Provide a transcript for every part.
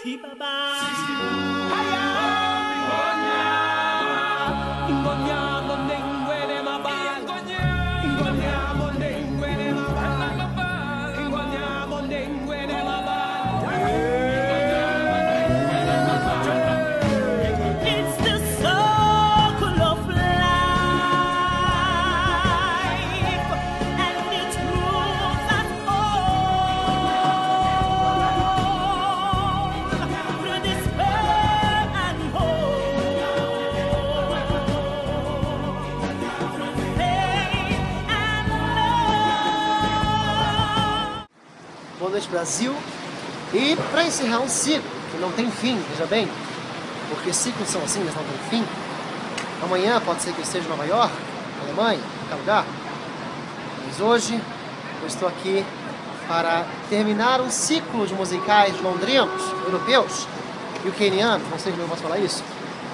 Boa noite, Brasil. E para encerrar um ciclo que não tem fim, veja bem, porque ciclos são assim, eles não têm fim. Amanhã pode ser que eu esteja em Nova York, Alemanha, qualquer lugar. Mas hoje eu estou aqui para terminar um ciclo de musicais londrinos, europeus e ucranianos, não sei como eu posso falar isso.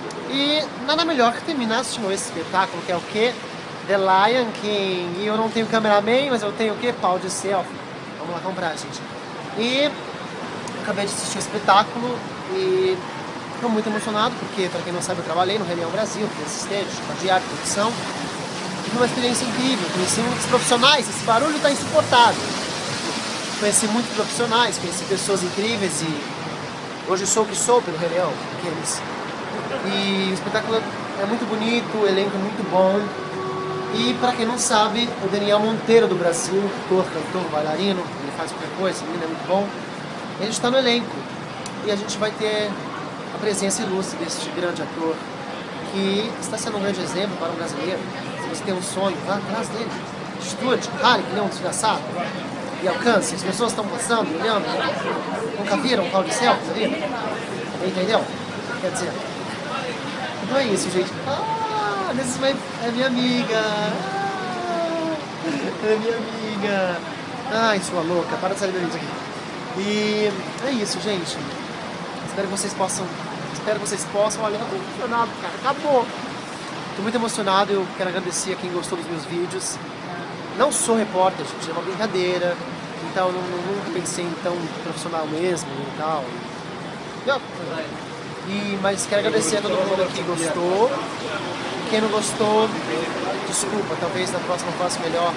E nada melhor que terminar assistindo esse espetáculo, que é o quê? The Lion King. E eu não tenho cameraman, mas eu tenho o quê? Pau de selfie. Vamos lá comprar, gente. E acabei de assistir o espetáculo e estou muito emocionado, porque, para quem não sabe, eu trabalhei no Rei Leão Brasil, que é assistente, estagiário, produção. Foi uma experiência incrível, conheci muitos profissionais, esse barulho está insuportável. Conheci muitos profissionais, conheci pessoas incríveis e hoje sou o que sou pelo Rei Leão, aqueles. E o espetáculo é muito bonito, o elenco é muito bom. E para quem não sabe, o Daniel Monteiro do Brasil, ator, cantor, bailarino, ele faz qualquer coisa, ele é muito bom. Ele está no elenco e a gente vai ter a presença ilustre deste grande ator que está sendo um grande exemplo para o brasileiro. Se você tem um sonho, vá atrás dele, estude, rale, que nem um desgraçado e alcance. As pessoas estão passando, olhando, nunca viram o pau de céu na vida? Entendeu? Quer dizer, então é isso, gente. É minha amiga. É minha amiga. Ai, sua louca, para de sair da gente aqui. E é isso, gente. Espero que vocês possam. Olha, eu tô emocionado, cara. Acabou. Tô muito emocionado. Eu quero agradecer a quem gostou dos meus vídeos. Não sou repórter, gente. É uma brincadeira. Então eu nunca pensei em tão profissional mesmo e tal. Mas quero agradecer a todo mundo que gostou. Quem não gostou, desculpa, talvez na próxima eu faça melhor.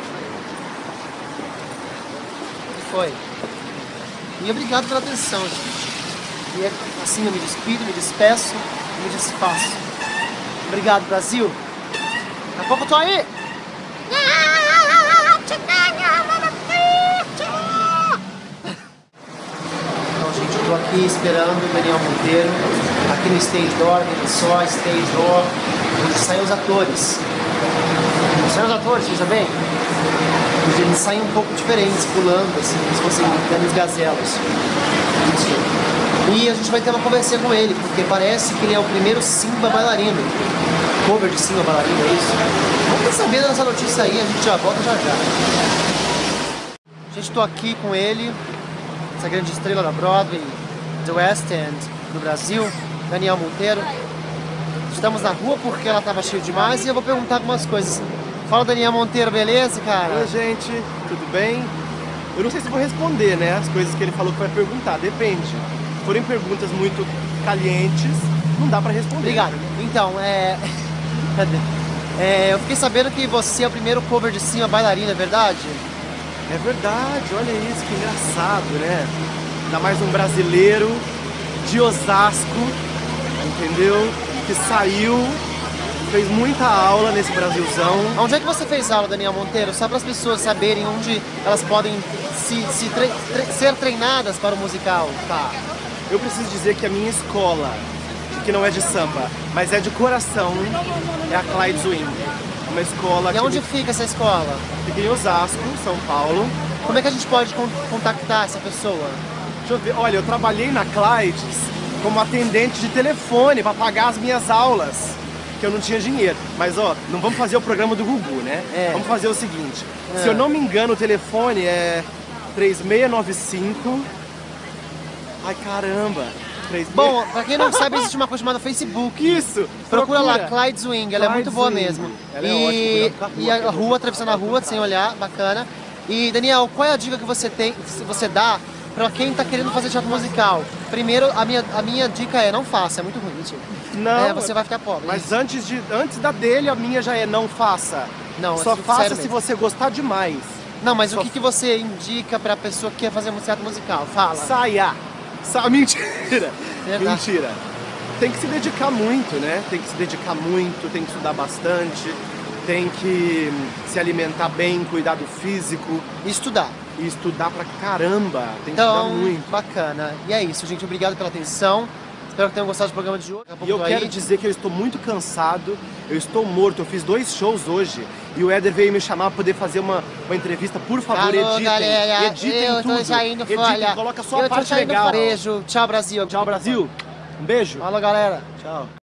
E foi. E obrigado pela atenção, gente. E assim eu me despido, me despeço e me desfaço. Obrigado, Brasil. Daqui a pouco eu tô aí. Então, gente, eu tô aqui esperando o Daniel Monteiro. Aqui no Stage Door, só Stage Door, onde saem os atores. Saem os atores, veja bem. Eles saem um pouco diferentes, pulando, assim, como se fossem grandes gazelas. E a gente vai ter uma conversa com ele, porque parece que ele é o primeiro Simba bailarino. Cover de Simba bailarino, é isso? Vamos saber dessa notícia aí, a gente já volta já já. Gente, tô aqui com ele, essa grande estrela da Broadway, do West End do Brasil, Daniel Monteiro. Estamos na rua porque ela estava cheia demais e eu vou perguntar algumas coisas. Fala, Daniel Monteiro, beleza, cara? Oi, gente, tudo bem? Eu não sei se vou responder, né, as coisas que ele falou que vai perguntar, depende. Se forem perguntas muito calientes, não dá pra responder. Obrigado. Então, eu fiquei sabendo que você é o primeiro cover de Simba bailarina, é verdade? É verdade, olha isso, que engraçado, né? Ainda mais um brasileiro de Osasco, entendeu? Que saiu, fez muita aula nesse Brasilzão. Onde é que você fez aula, Daniel Monteiro? Só para as pessoas saberem onde elas podem ser treinadas para o musical. Tá, eu preciso dizer que a minha escola, que não é de samba, mas é de coração, é a Clyde Swing. Uma escola E onde fica essa escola? Fica em Osasco, São Paulo. Como é que a gente pode contactar essa pessoa? Deixa eu ver, olha, eu trabalhei na Clyde como atendente de telefone para pagar as minminhas aulas, que eu não tinha dinheiro. Mas ó, não vamos fazer o programa do Gugu, né? Vamos fazer o seguinte, se eu não me engano o telefone é 3695... Ai, caramba! Bom, pra quem não sabe, existe uma coisa chamada Facebook. Isso! Procura lá, Clyde Swing, ela é muito boa mesmo. Ela é ótima, e a rua, atravessando a rua, sem olhar, bacana. E Daniel, qual é a dica que você dá pra quem tá querendo fazer teatro musical? Primeiro, a minha dica é não faça, é muito ruim, mentira. Não, você vai ficar pobre. Mas antes da dele, a minha já é não faça. Não, só faça se mesmo. você gostar demais. Não, mas o que você indica pra pessoa que quer fazer um teatro musical? Fala. Saia. Mentira. Verdade. Mentira. Tem que se dedicar muito, né? Tem que se dedicar muito, tem que estudar bastante, tem que se alimentar bem, cuidar do físico. E estudar. E estudar pra caramba. Tem que Então, estudar muito. bacana. E é isso, gente. Obrigado pela atenção. Espero que tenham gostado do programa de hoje. E eu quero dizer que eu estou muito cansado, eu estou morto, eu fiz 2 shows hoje e o Éder veio me chamar para poder fazer uma entrevista. Por favor, editem, galera, editem eu tudo. tô saindo Editem, fora. coloca só a parte legal. Beijo, tchau Brasil. Tchau Brasil, um beijo. Falou galera. Tchau.